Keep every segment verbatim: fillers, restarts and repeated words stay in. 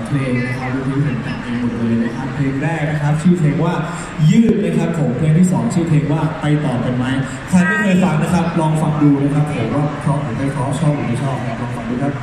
เพลงนะครับที่ผมแต่งเองหมดเลยนะครับเพลงแรกนะครับชื่อเพลงว่ายืดนะครับผมเพลงที่สองชื่อเพลงว่าไปต่อกันไหมใครไม่เคยฟังนะครับลองฟังดูนะครับผมว่าเพราะหรือไม่เพราะชอบหรือไม่ชอบลองฟังดูครับ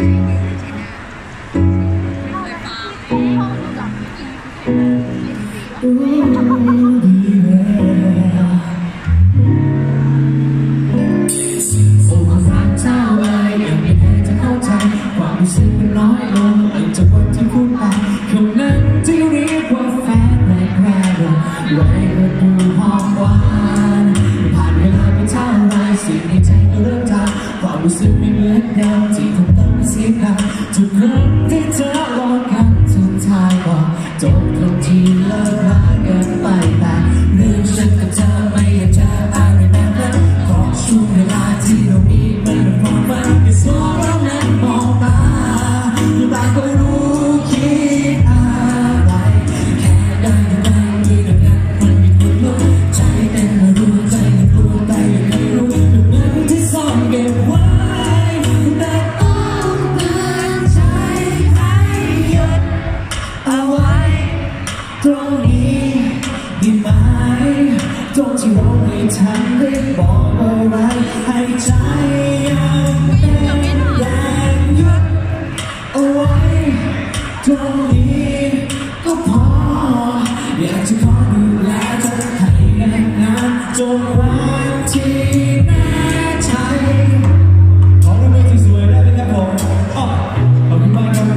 น้อยลงหลังจากวันที่คุณไปคนนั้นที่เรียกว่าแฟนแรกแรกไว้ก็ดูหอมหวานผ่านเวลาไปเท่าไรสิ่งในใจก็เริ่มจางความรู้สึกไม่เหมือนเดิมที่คงต้องเสียกันทุกครั้งที่เธอบอกกันสุดท้ายก็จบตรงที่เลิกรากันไปแต่เรื่องฉันกับเธอไม่อยากจะอะไรแบบนั้นเพราะช่วงเวลาที่เรามีมันเป็นความฝันที่สวยเรานั้นมองตาแต่ก็รู้คิดอะไรแค่ได้ได้ยืนยันมันมีคุณรู้ใจเต้นมารู้ใจมันรู้แต่ยังไม่รู้เหมือนที่ซ่อนเก็บไว้แต่ต้องเตือนใจให้หยุดเอาไว้ตรงนี้ดีไหมตรงที่เราไม่ทันได้บอกอะไรให้ใจยังเต้นแรงหยุดเอาไว้ตรงนี้ก็พออยากจะขอดูแลเธอให้นานๆจนวันที่แน่ใจขอรูปมือสวยๆได้ไหมครับผมอ๋อขอบคุณมากครับ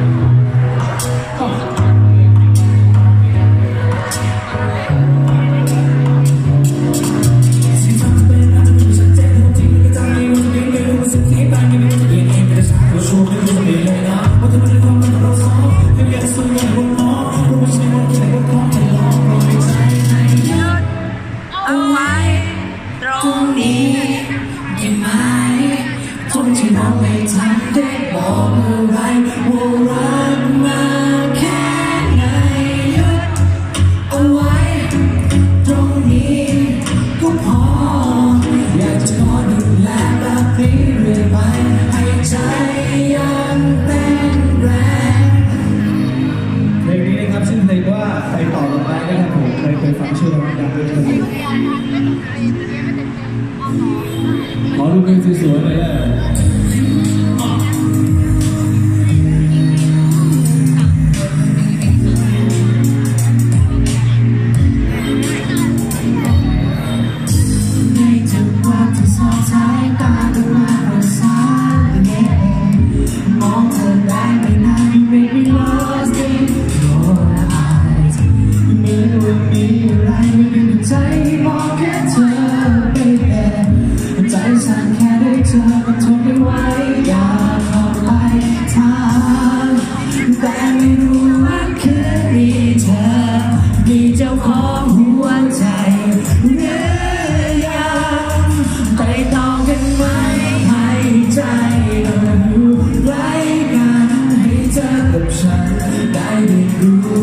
สิ่งที่เป็นอาจจะเป็นฉันเจ็บหัวที่ไม่จำไม่รู้จะเป็นไม่รู้สิ่งที่บ้านยังไม่รู้จะเป็นเองแต่ฉันก็ชัวร์ไม่รู้จะเป็นเลยนะว่าจะไม่ได้ความมันเราสองเพียงแค่ส่วนใหญ่บนน้องรู้ไม่ใช่ว่าแค่ว่าขอให้ลองปล่อยใจให้หยุดเอาไว้ตรงนี้ได้ไหมตรงที่เราไม่ทันได้บอกอะไรว่ารักมาแค่ไหนหยุดเอาไว้ตรงนี้ก็พออยากจะขอดูแลแบบนี้เรื่อยไปให้ใจยังเต้นแรงเพลงนี้นะครับชื่อเพลงว่าไปต่อกันไหมนะครับผมเคยเคยฟังชื่อเราดังด้วยกันขอดูเพลงสวยๆเลยนะได้เรียนรู้